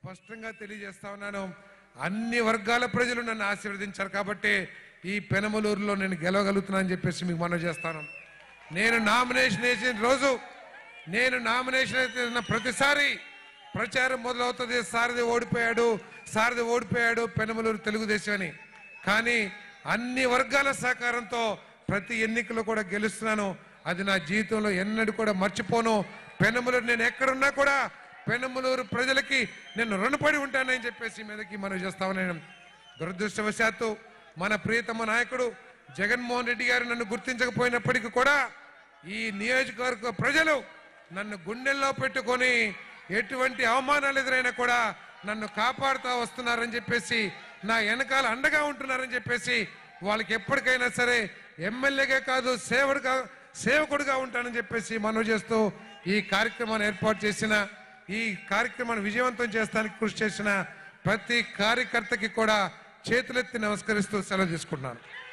స్పష్టంగా తెలియజేస్తా ఉన్నాను. అన్ని వర్గాల ప్రజలు నన్ను ఆశీర్వదించారు కాబట్టి ఈ పెనమలూరులో నేను గెలవగలుగుతున్నానని చెప్పేసి మీకు మనవి చేస్తాను. నేను నామినేషన్ వేసిన రోజు, నేను నామినేషన్ వేసిన ప్రతిసారి ప్రచారం మొదలవుతుంది, సారథి ఓడిపోయాడు పెనమలూరు తెలుగుదేశం అని. కానీ అన్ని వర్గాల సహకారంతో ప్రతి ఎన్నికలో కూడా గెలుస్తున్నాను. అది నా జీవితంలో ఎన్నడూ కూడా మర్చిపోను. పెనమలూరు నేను ఎక్కడున్నా కూడా పెనమలూరు ప్రజలకి నేను రుణపడి ఉంటానని చెప్పేసి మీదకి మనం చేస్తా ఉన్నాను. దురదృష్టవశాత్తు మన ప్రియతమ నాయకుడు జగన్మోహన్ రెడ్డి గారు నన్ను గుర్తించకపోయినప్పటికీ కూడా ఈ నియోజకవర్గ ప్రజలు నన్ను గుండెల్లో పెట్టుకొని ఎటువంటి అవమానాలు ఎదురైనా కూడా నన్ను కాపాడుతూ వస్తున్నారని చెప్పేసి, నా వెనకాల అండగా ఉంటున్నారని చెప్పేసి, వాళ్ళకి ఎప్పటికైనా సరే ఎమ్మెల్యేగా కాదు సేవకుడుగా ఉంటానని చెప్పేసి మనవి చేస్తూ ఈ కార్యక్రమాన్ని ఏర్పాటు చేసిన, ఈ కార్యక్రమాన్ని విజయవంతం చేస్తానికి కృషి చేసిన ప్రతి కార్యకర్తకి కూడా చేతులెత్తి నమస్కరిస్తూ సెలవు తీసుకుంటున్నాను.